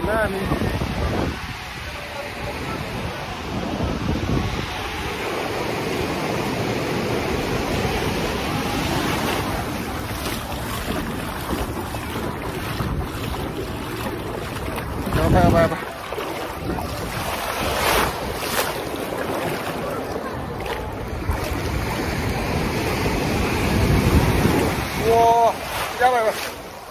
何やばいやばいやばい。うわー、やばいやばい。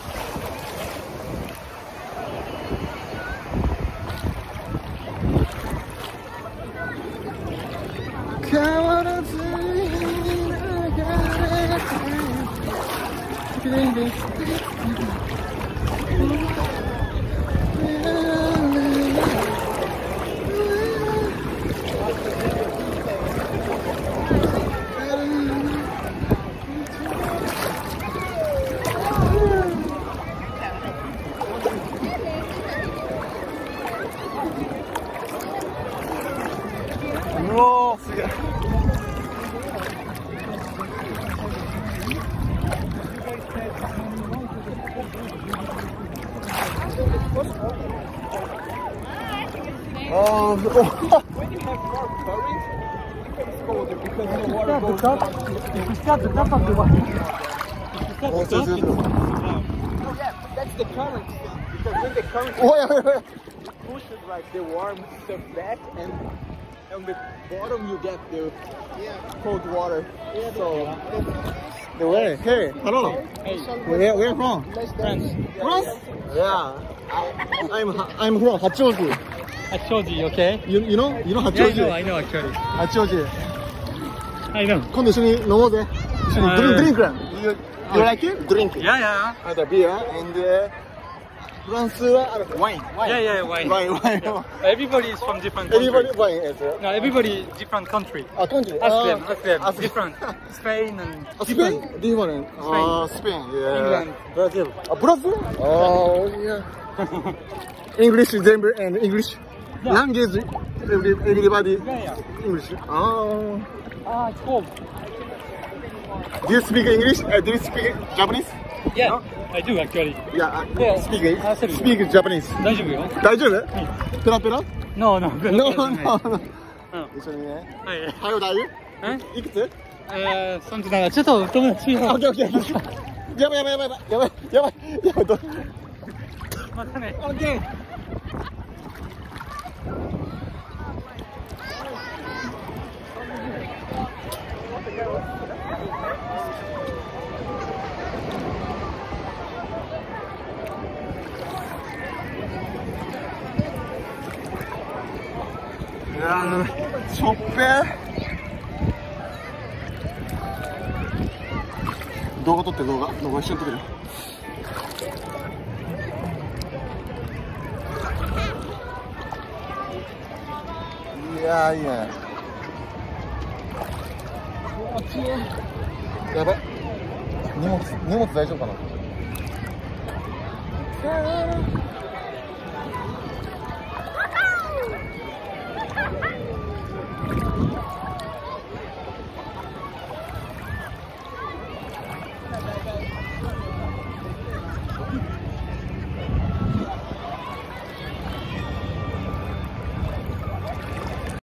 変わらずに流れてうわー、すげえ。 That's the current, because when the current pushes like the warm stuff back, and on the bottom you get the cold water. So The way, hey, hello. Where you from? France. France? Yeah. I'm from Hachoji. Hachoji, okay? You know Hachoji? Yeah, I know actually. Hachoji. I know. 今度一緒に飲もうぜ。一緒にドリンクやん。You like it? Drink. Yeah, yeah. あとビア and フランスはワイン。 Yeah, wine. ワイン。 Everybody is from different countries. Everybody ワインやつ。 No, everybody different country. あ、感じ。 Ask them, different. Spain and スペイン？ディファレン。あ、スペイン。 England. Brazil. あ、ブラジル？あ、いや。English 全部 and English. Language everybody Yeah. English. あ。 Ah, it's cold. Do you speak English? Do you speak Japanese? Yeah, No? I do actually. Yeah, Yeah. speak Japanese. 大丈夫よ。 大丈夫？ペラペラ？ No, no. No. うん一緒にね。 はい。 はよだよ。 え？ いくつ？ 37。ちょっと友達よ。 オッケーオッケー。やばいやばいやばいやばいやばいやばい。 またね。 オッケー。いやー、しょっぺー。動画撮って動画一緒に撮ってる。いやーいいね。やばい。荷物大丈夫かな。